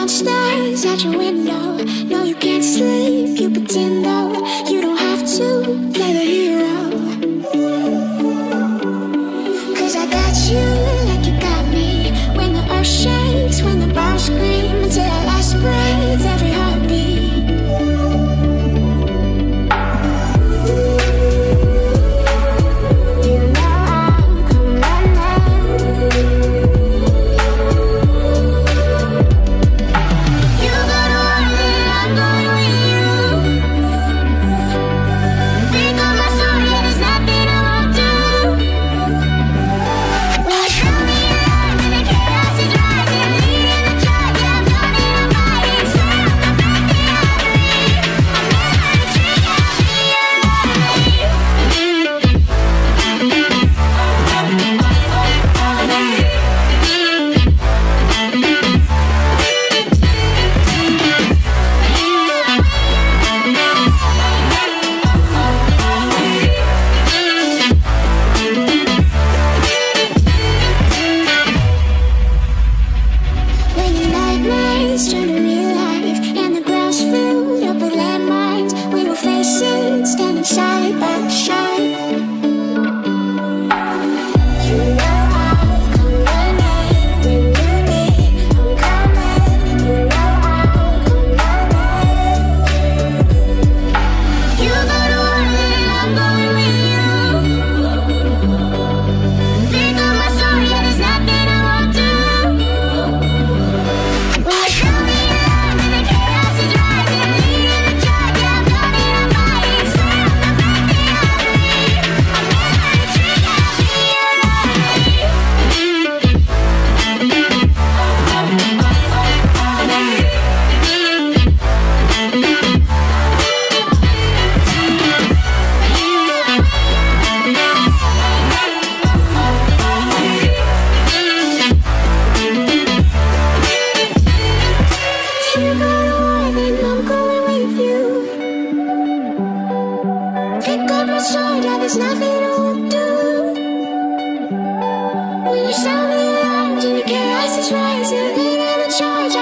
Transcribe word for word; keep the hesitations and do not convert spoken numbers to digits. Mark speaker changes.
Speaker 1: monsters at your window. No, you can't sleep, you pretend though. You don't have to play the hero. Cause I got you like you got me. When the earth shakes, when the bombs scream, until our last breath, every heartbeat. When you sound the alarms and the chaos is rising, leading the charge.